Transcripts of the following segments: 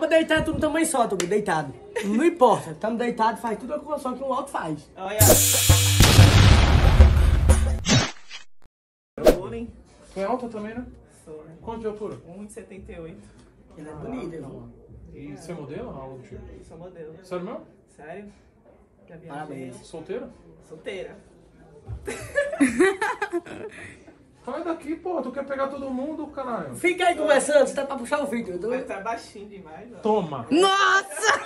Acaba deitado tudo no tamanho só, Tuga, deitado. Não importa, estamos deitados, faz tudo só que um alto faz. Olha. Tu é alta também, né? Sou, né? Quanto de altura? 1,78. Ele é bonito, irmão. E você é modelo ou algo do tipo? Sou modelo. Sério mesmo? Sério? Já viajei. Parabéns. Solteira? Solteira. Sai daqui, pô. Tu quer pegar todo mundo, caralho? Fica aí conversando, você tá pra puxar o vídeo. Mas tá baixinho demais, ó. Toma! Nossa!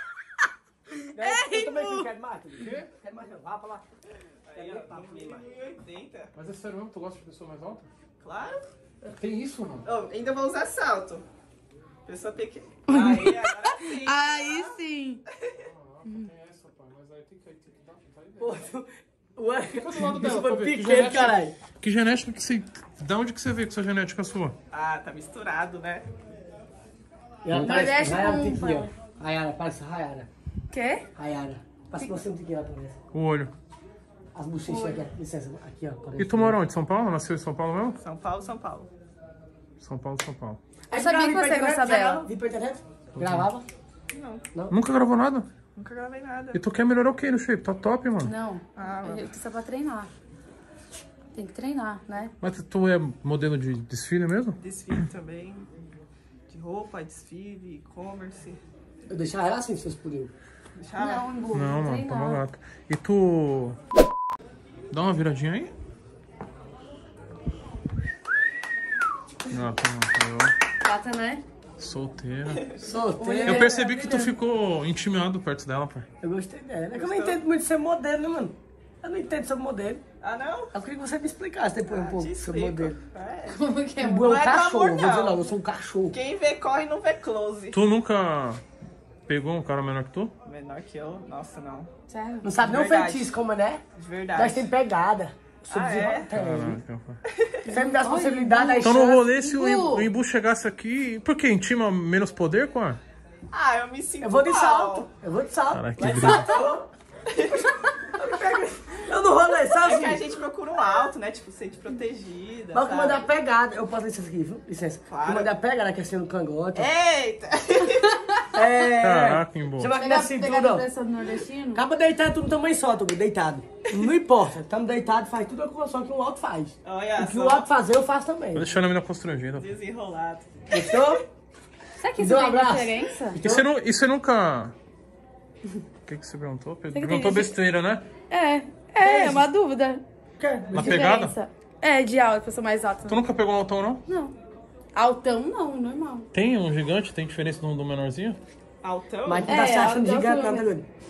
Eu também não quero mais, Tuga. Quê? Quero mais não, vá pra lá. Aí, ó, no mínimo 1,80. Mas é sério mesmo? Tu gosta de pessoa mais alta? Claro. Tem isso, mano? Oh, ainda vou usar salto. Pessoa pequena. Aí, agora sim. Aí sim. Tem essa, pai. Mas aí tem que dar ideia. Pô, ué, Fica do lado dela, isso pra foi ver. Que pequeno, genética- caralho. Que genética que você... Da onde que você vê que essa genética é sua? Ah, tá misturado, né? Ela Mas parece deixa Rayara com- Tiquinho. Rayara, parece Rayara. Quê? Rayara. Passa você um tiquinho lá pra ver. O olho. As bochechas aqui, licença, aqui, ó. E tu mora onde? São Paulo? Nasceu em São Paulo mesmo? São Paulo, São Paulo. São Paulo, São Paulo. Eu sabia que você gostava dela. Vi pra internet? Gravava? Não, Nunca gravou nada? nunca gravei nada. E tu quer melhorar o que no shape? Tá top, mano. Não. Ah, Eu tô só pra treinar. Tem que treinar, né? Mas tu é modelo de desfile mesmo? Desfile também. De roupa, desfile, e-commerce. Eu deixava ela assim, se fosse por eu. Deixava? Não, Embu, Não, mano, treinar. tá barato. E tu... Dá uma viradinha aí? Ah, tá. Gata, né? Solteira. Solteiro. Eu percebi que tu ficou intimado perto dela, pai. Eu gostei dela. É que eu não entendo muito de ser modelo, né, mano? Eu não entendo sobre modelo. Ah, não? Eu queria que você me explicasse depois um pouco Te sobre explico. modelo. É. Como que é? Eu Embu? é um Não é cachorro, glamour, vou dizer não. logo, eu sou um cachorro. Quem vê corre não vê close. Tu nunca pegou um cara menor que tu? Menor que eu? Nossa, não. Sério? Não sabe nem o Verdade. feitiço como é, né? De Nós verdade. tem pegada. Sou Ah, é? desenrolado. Caraca, pai. Você me dá responsabilidade aí. Então no rolê, se Embu. o Embu chegasse aqui... Por que? Intima menos poder, Cor? Ah, eu me sinto Eu vou de mal. salto. Eu vou de salto. Caraca, que Vai de briga. salto. Eu não rolei, É que a sozinho. gente procura um alto, né? Tipo, ser protegida. Mas eu mandei a sabe? pegada. Eu posso licença aqui, viu? Licença. Claro. Eu mandei a pegada que é sendo cangote. Eita! É. Caraca, Embu. Você vai aqui na Pegar cintura, ó. pessoa do nordestino? Acaba deitado tudo no tamanho só, Tuga, deitado. Não importa, estamos deitados, faz tudo só que um alto faz. Olha O que só. o alto fazer, eu faço também. Vou deixar a menina constrangida. Desenrolado. Gostou? Será que isso Dê um tem abraço. diferença? E você nunca... O que você perguntou? que Perguntou tem- besteira, né? É uma dúvida. Quer? Na pegada? Diferença. É, de alta, pessoa mais alta. Tu nunca pegou um altão, não? Não. Altão, não, normal. Tem um gigante? Tem diferença do menorzinho? Altão? Mas tu tá se achando altão gigante, sou não, tá eu. doido?